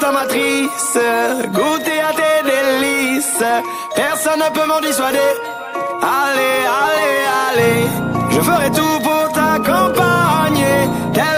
ta matrice, goûter à tes délices. Personne ne peut m'en dissuader. Allez, allez, allez, je ferai tout